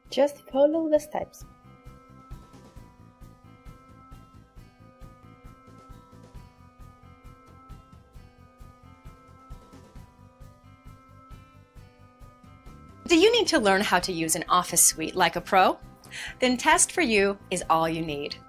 Just follow the steps. Do you need to learn how to use an Office suite like a pro? Then Test4U is all you need.